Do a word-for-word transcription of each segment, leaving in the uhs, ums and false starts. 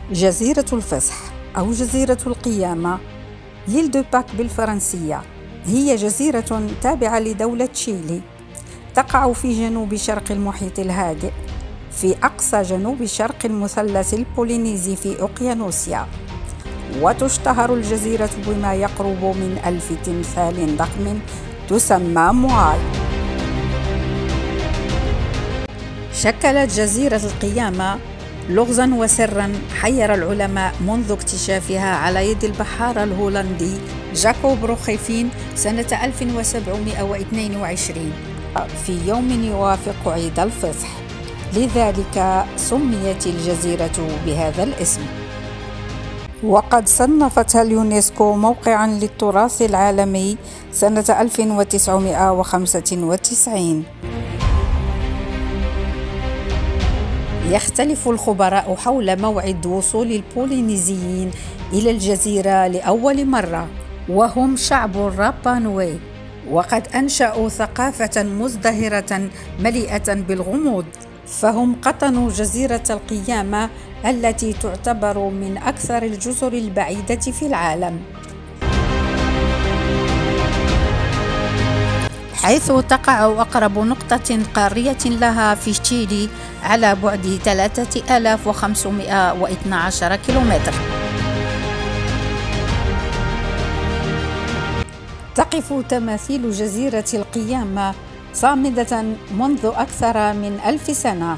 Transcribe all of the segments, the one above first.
جزيرة الفصح أو جزيرة القيامة ليل دو باك بالفرنسية هي جزيرة تابعة لدولة تشيلي، تقع في جنوب شرق المحيط الهادئ في أقصى جنوب شرق المثلث البولينيزي في أوقيانوسيا. وتشتهر الجزيرة بما يقرب من ألف تمثال ضخم تسمى موآي. شكلت جزيرة القيامة لغزاً وسراً حير العلماء منذ اكتشافها على يد البحار الهولندي جاكوب روخيفين سنة ألف وسبعمائة واثنين وعشرين في يوم يوافق عيد الفصح، لذلك سميت الجزيرة بهذا الاسم. وقد صنفتها اليونسكو موقعاً للتراث العالمي سنة ألف وتسعمائة وخمسة وتسعين. يختلف الخبراء حول موعد وصول البولينيزيين إلى الجزيرة لأول مرة، وهم شعب الرابانوي، وقد أنشأوا ثقافة مزدهرة مليئة بالغموض، فهم قطنوا جزيرة القيامة التي تعتبر من أكثر الجزر البعيدة في العالم، حيث تقع أقرب نقطة قارية لها في تشيلي على بعد ثلاثة آلاف وخمسمائة واثني عشر كيلومتر. تقف تماثيل جزيرة القيامة صامدة منذ أكثر من ألف سنة.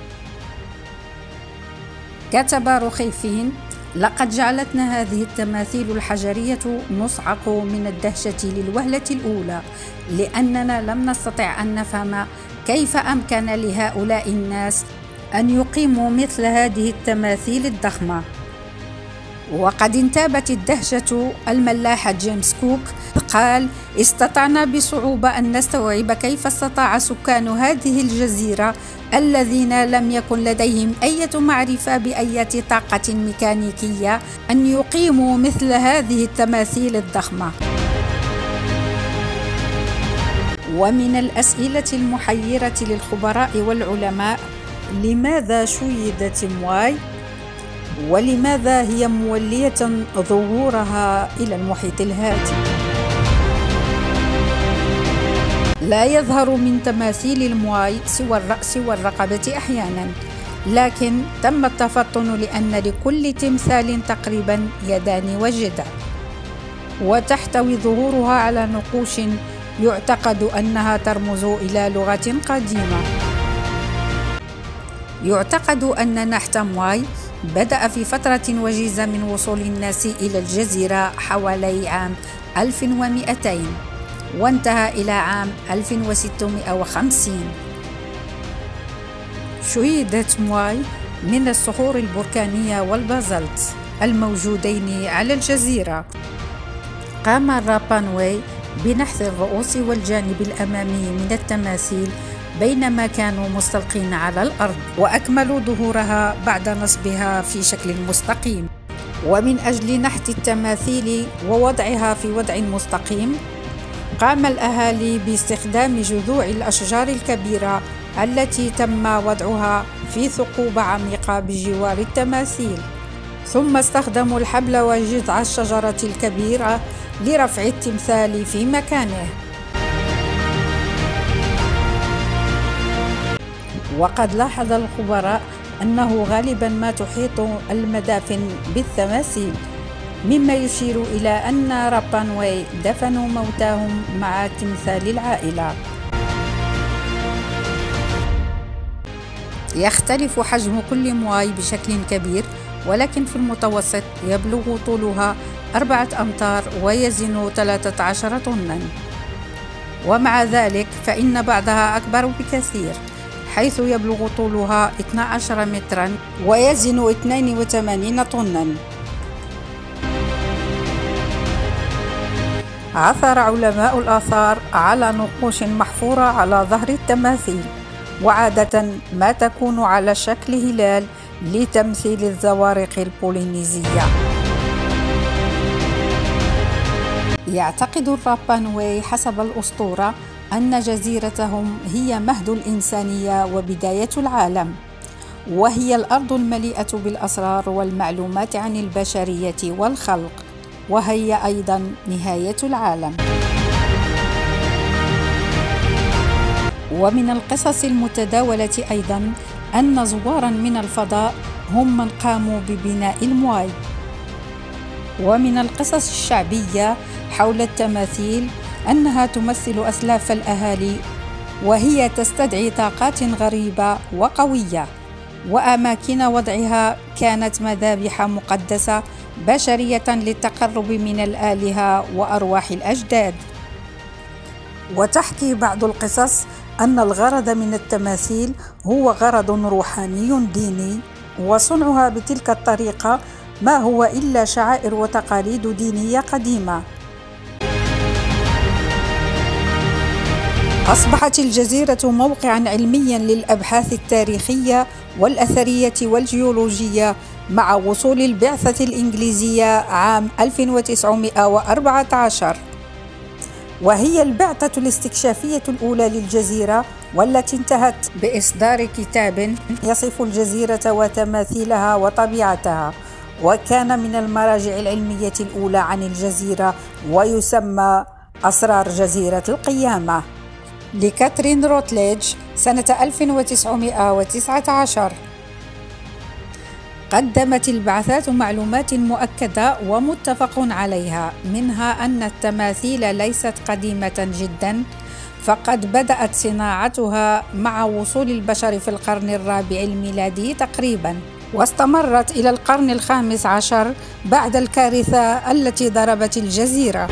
كتب روخيفين: لقد جعلتنا هذه التماثيل الحجرية نصعق من الدهشة للوهلة الأولى، لأننا لم نستطع أن نفهم كيف أمكن لهؤلاء الناس أن يقيموا مثل هذه التماثيل الضخمة. وقد انتابت الدهشة الملاح جيمس كوك، قال: استطعنا بصعوبة أن نستوعب كيف استطاع سكان هذه الجزيرة الذين لم يكن لديهم أي معرفة بأي طاقة ميكانيكية أن يقيموا مثل هذه التماثيل الضخمة. ومن الأسئلة المحيرة للخبراء والعلماء: لماذا شيدت موآي؟ ولماذا هي مولية ظهورها إلى المحيط الهادئ؟ لا يظهر من تماثيل الموآي سوى الرأس والرقبة أحيانا، لكن تم التفطن لأن لكل تمثال تقريبا يدان وجدار، وتحتوي ظهورها على نقوش يعتقد أنها ترمز إلى لغة قديمة. يعتقد أن نحت موآي بدأ في فترة وجيزة من وصول الناس إلى الجزيرة حوالي عام ألف ومئتين، وانتهى إلى عام ألف وستمائة وخمسين. شيدت موآي من الصخور البركانية والبازلت الموجودين على الجزيرة. قام الرابانوي بنحت الرؤوس والجانب الأمامي من التماثيل بينما كانوا مستلقين على الأرض، وأكملوا ظهورها بعد نصبها في شكل مستقيم. ومن أجل نحت التماثيل ووضعها في وضع مستقيم، قام الأهالي باستخدام جذوع الأشجار الكبيرة التي تم وضعها في ثقوب عميقة بجوار التماثيل، ثم استخدموا الحبل وجذع الشجرة الكبيرة لرفع التمثال في مكانه. وقد لاحظ الخبراء أنه غالبا ما تحيط المدافن بالتماثيل، مما يشير إلى أن رابانوي دفنوا موتاهم مع تمثال العائلة. يختلف حجم كل موآي بشكل كبير، ولكن في المتوسط يبلغ طولها أربعة أمتار ويزن ثلاثة عشر طنا، ومع ذلك فإن بعضها أكبر بكثير، حيث يبلغ طولها اثني عشر مترا ويزن اثنين وثمانين طنا. عثر علماء الآثار على نقوش محفورة على ظهر التماثيل، وعادة ما تكون على شكل هلال لتمثيل الزوارق البولينيزية. يعتقد الرابانوي حسب الأسطورة أن جزيرتهم هي مهد الإنسانية وبداية العالم، وهي الأرض المليئة بالأسرار والمعلومات عن البشرية والخلق، وهي أيضا نهاية العالم. ومن القصص المتداولة أيضا أن زوارا من الفضاء هم من قاموا ببناء المواي. ومن القصص الشعبية حول التماثيل أنها تمثل أسلاف الأهالي، وهي تستدعي طاقات غريبة وقوية، وأماكن وضعها كانت مذابح مقدسة بشرية للتقرب من الآلهة وأرواح الأجداد. وتحكي بعض القصص أن الغرض من التماثيل هو غرض روحاني ديني، وصنعها بتلك الطريقة ما هو إلا شعائر وتقاليد دينية قديمة. أصبحت الجزيرة موقعاً علمياً للأبحاث التاريخية والأثرية والجيولوجية مع وصول البعثة الإنجليزية عام ألف وتسعمائة وأربعة عشر، وهي البعثة الاستكشافية الأولى للجزيرة، والتي انتهت بإصدار كتاب يصف الجزيرة وتماثيلها وطبيعتها، وكان من المراجع العلمية الأولى عن الجزيرة، ويسمى أسرار جزيرة القيامة لكاترين روتليج سنة ألف وتسعمائة وتسعة عشر. قدمت البعثات معلومات مؤكدة ومتفق عليها، منها أن التماثيل ليست قديمة جدا، فقد بدأت صناعتها مع وصول البشر في القرن الرابع الميلادي تقريبا، واستمرت إلى القرن الخامس عشر بعد الكارثة التي ضربت الجزيرة.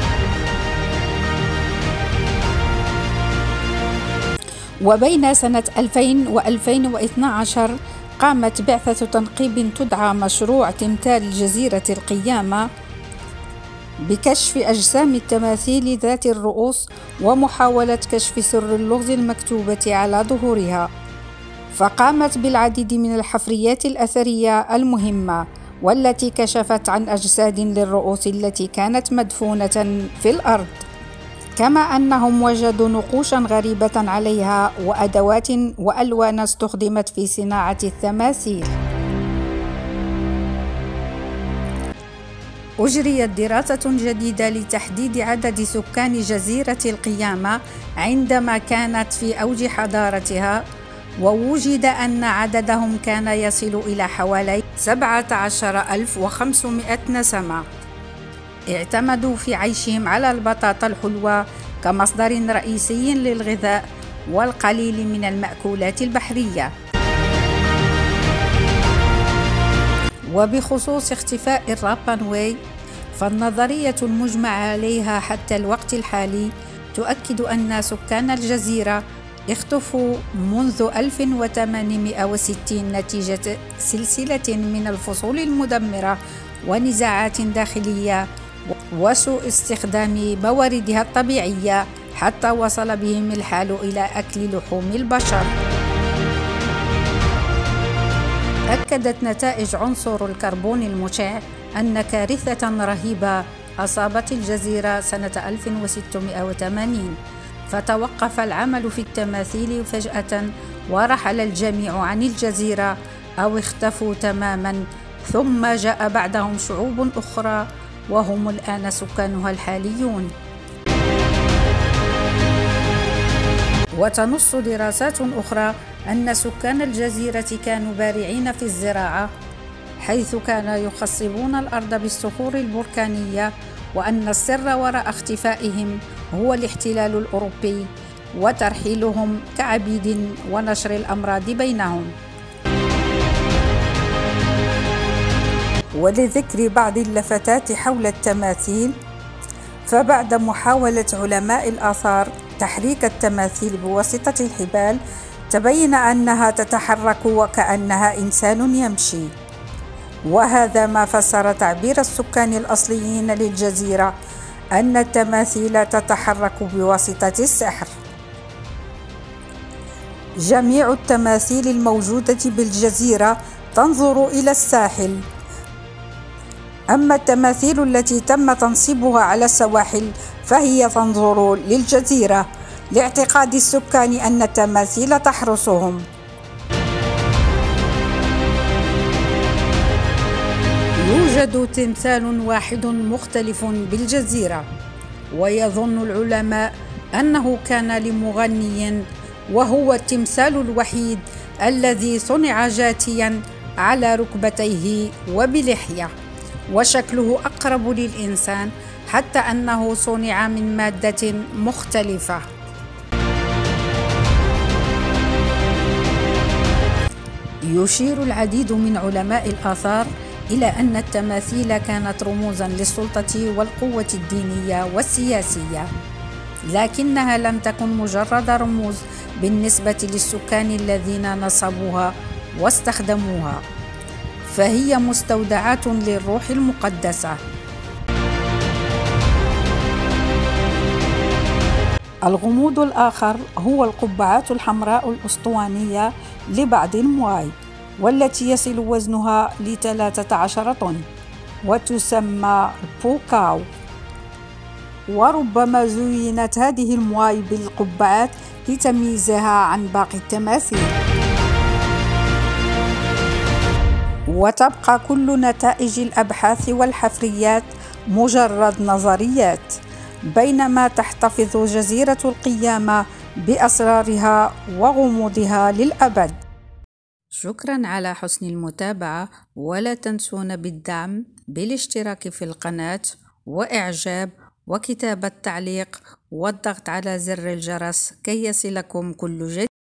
وبين سنة ألفين وألفين واثني عشر قامت بعثة تنقيب تدعى مشروع تمثال جزيرة القيامة بكشف أجسام التماثيل ذات الرؤوس ومحاولة كشف سر اللغز المكتوبة على ظهورها، فقامت بالعديد من الحفريات الأثرية المهمة، والتي كشفت عن أجساد للرؤوس التي كانت مدفونة في الأرض، كما أنهم وجدوا نقوشا غريبة عليها وأدوات وألوان استخدمت في صناعة التماثيل. أجريت دراسة جديدة لتحديد عدد سكان جزيرة القيامة عندما كانت في أوج حضارتها، ووجد أن عددهم كان يصل إلى حوالي سبعة عشر ألف وخمسمائة نسمة. اعتمدوا في عيشهم على البطاطا الحلوة كمصدر رئيسي للغذاء والقليل من المأكولات البحرية. وبخصوص اختفاء الرابانوي، فالنظرية المجمع عليها حتى الوقت الحالي تؤكد أن سكان الجزيرة اختفوا منذ ألف وثمانمائة وستين نتيجة سلسلة من الفصول المدمرة ونزاعات داخلية وسوء استخدام مواردها الطبيعية، حتى وصل بهم الحال إلى أكل لحوم البشر. أكدت نتائج عنصر الكربون المشع أن كارثة رهيبة أصابت الجزيرة سنة ألف وستمائة وثمانين، فتوقف العمل في التماثيل فجأة، ورحل الجميع عن الجزيرة أو اختفوا تماما، ثم جاء بعدهم شعوب أخرى وهم الآن سكانها الحاليون. وتنص دراسات أخرى أن سكان الجزيرة كانوا بارعين في الزراعة، حيث كانوا يخصبون الأرض بالصخور البركانية، وأن السر وراء اختفائهم هو الاحتلال الأوروبي وترحيلهم كعبيد ونشر الأمراض بينهم. ولذكر بعض اللفتات حول التماثيل، فبعد محاولة علماء الآثار تحريك التماثيل بواسطة الحبال، تبين أنها تتحرك وكأنها إنسان يمشي، وهذا ما فسر تعبير السكان الأصليين للجزيرة أن التماثيل تتحرك بواسطة السحر. جميع التماثيل الموجودة بالجزيرة تنظر إلى الساحل، أما التماثيل التي تم تنصيبها على السواحل فهي تنظر للجزيرة، لاعتقاد السكان أن التماثيل تحرسهم. يوجد تمثال واحد مختلف بالجزيرة، ويظن العلماء أنه كان لمغني، وهو التمثال الوحيد الذي صنع جاتيا على ركبتيه وبلحية، وشكله أقرب للإنسان حتى أنه صنع من مادة مختلفة. يشير العديد من علماء الآثار إلى أن التماثيل كانت رموزا للسلطة والقوة الدينية والسياسية، لكنها لم تكن مجرد رموز بالنسبة للسكان الذين نصبوها واستخدموها، فهي مستودعات للروح المقدسة. الغموض الآخر هو القبعات الحمراء الأسطوانية لبعض المواي، والتي يصل وزنها لثلاثة عشر طن، وتسمى بوكاو. وربما زينت هذه المواي بالقبعات لتمييزها عن باقي التماثيل. وتبقى كل نتائج الأبحاث والحفريات مجرد نظريات، بينما تحتفظ جزيرة القيامة بأسرارها وغموضها للأبد. شكرا على حسن المتابعة، ولا تنسونا بالدعم بالاشتراك في القناة وإعجاب وكتابة تعليق والضغط على زر الجرس كي يصلكم كل جديد.